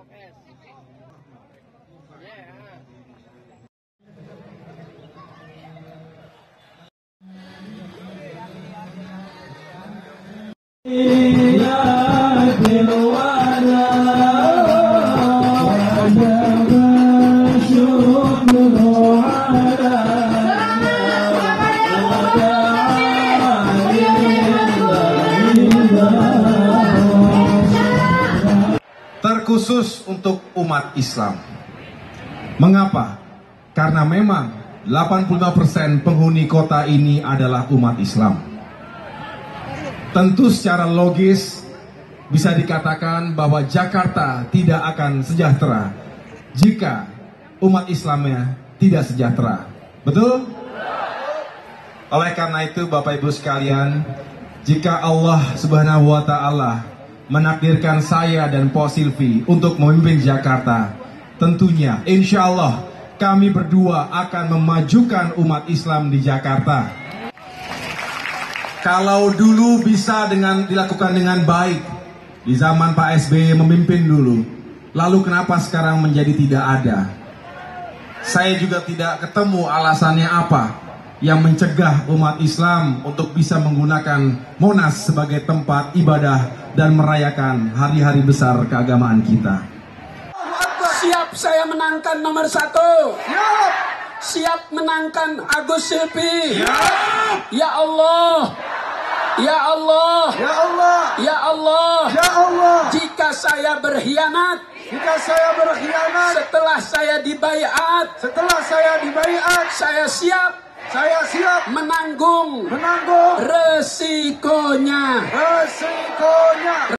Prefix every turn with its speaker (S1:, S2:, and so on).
S1: Blok S.
S2: Terkhusus untuk umat Islam. Mengapa? Karena memang 85% penghuni kota ini adalah umat Islam. Tentu secara logis bisa dikatakan bahwa Jakarta tidak akan sejahtera jika umat Islamnya tidak sejahtera. Betul? Oleh karena itu Bapak Ibu sekalian, jika Allah Subhanahu wa Ta'ala menakdirkan saya dan Po Silvi untuk memimpin Jakarta, tentunya insya Allah kami berdua akan memajukan umat Islam di Jakarta. Kalau dulu bisa dilakukan dengan baik di zaman Pak SBY memimpin dulu, lalu kenapa sekarang menjadi tidak ada? Saya juga tidak ketemu alasannya apa yang mencegah umat Islam untuk bisa menggunakan Monas sebagai tempat ibadah dan merayakan hari-hari besar keagamaan kita.
S3: Siap saya menangkan nomor 1. Siap. Siap menangkan Agus Silvi.
S2: Siap.
S3: Ya Allah. Ya Allah.
S2: Ya Allah.
S3: Ya Allah.
S2: Ya Allah.
S3: Jika saya berkhianat, setelah saya dibaiat, saya siap menanggung resikonya.